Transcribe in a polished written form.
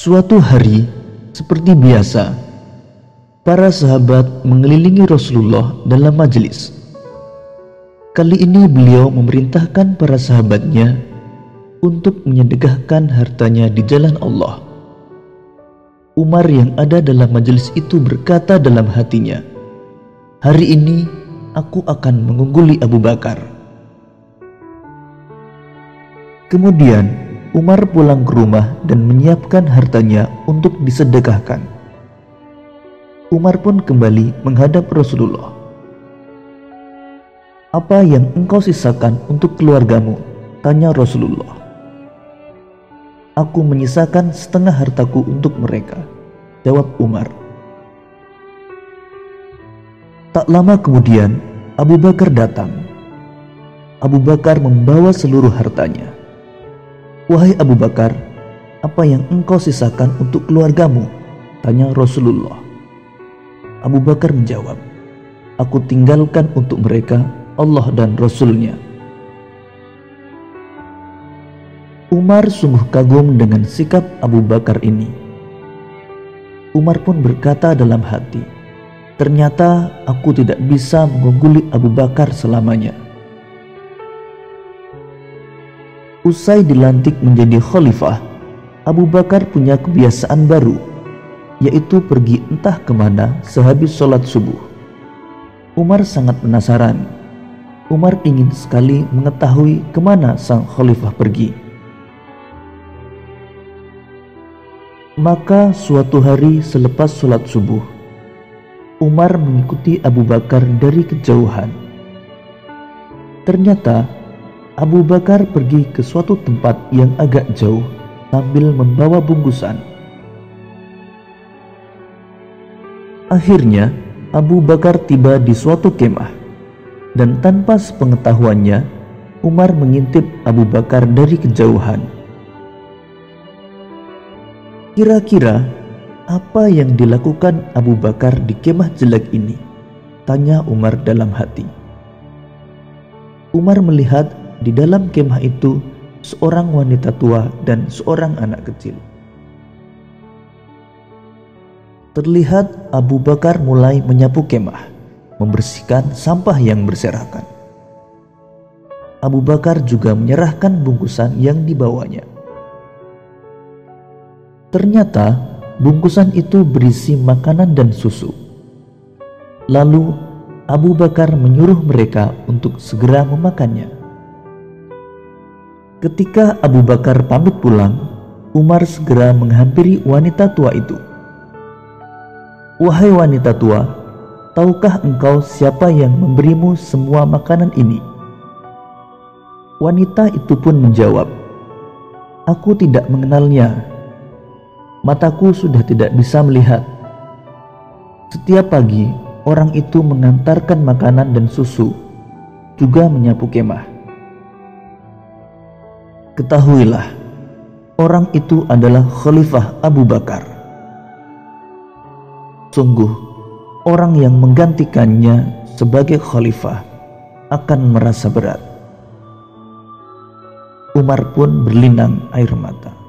Suatu hari, seperti biasa, para sahabat mengelilingi Rasulullah dalam majelis. Kali ini beliau memerintahkan para sahabatnya untuk menyedekahkan hartanya di jalan Allah. Umar yang ada dalam majelis itu berkata dalam hatinya, "Hari ini aku akan mengungguli Abu Bakar." Kemudian Umar pulang ke rumah dan menyiapkan hartanya untuk disedekahkan. Umar pun kembali menghadap Rasulullah. "Apa yang engkau sisakan untuk keluargamu?" tanya Rasulullah. "Aku menyisakan setengah hartaku untuk mereka," jawab Umar. Tak lama kemudian Abu Bakar datang. Abu Bakar membawa seluruh hartanya. "Wahai Abu Bakar, apa yang engkau sisakan untuk keluargamu?" tanya Rasulullah. Abu Bakar menjawab, "Aku tinggalkan untuk mereka Allah dan Rasul-Nya." Umar sungguh kagum dengan sikap Abu Bakar ini. Umar pun berkata dalam hati, "Ternyata aku tidak bisa mengungguli Abu Bakar selamanya." Usai dilantik menjadi khalifah, Abu Bakar punya kebiasaan baru, yaitu pergi entah kemana sehabis sholat subuh. Umar sangat penasaran. Umar ingin sekali mengetahui kemana sang khalifah pergi. Maka suatu hari selepas sholat subuh, Umar mengikuti Abu Bakar dari kejauhan. Ternyata Abu Bakar pergi ke suatu tempat yang agak jauh sambil membawa bungkusan. Akhirnya Abu Bakar tiba di suatu kemah, dan tanpa sepengetahuannya Umar mengintip Abu Bakar dari kejauhan. "Kira-kira apa yang dilakukan Abu Bakar di kemah jelek ini?" tanya Umar dalam hati. Umar melihat di dalam kemah itu seorang wanita tua dan seorang anak kecil. Terlihat Abu Bakar mulai menyapu kemah, membersihkan sampah yang berserakan. Abu Bakar juga menyerahkan bungkusan yang dibawanya. Ternyata bungkusan itu berisi makanan dan susu. Lalu Abu Bakar menyuruh mereka untuk segera memakannya. Ketika Abu Bakar pamit pulang, Umar segera menghampiri wanita tua itu. "Wahai wanita tua, tahukah engkau siapa yang memberimu semua makanan ini?" Wanita itu pun menjawab, "Aku tidak mengenalnya. Mataku sudah tidak bisa melihat. Setiap pagi, orang itu mengantarkan makanan dan susu, juga menyapu kemah. Ketahuilah, orang itu adalah Khalifah Abu Bakar. Sungguh, orang yang menggantikannya sebagai khalifah akan merasa berat." Umar pun berlinang air mata.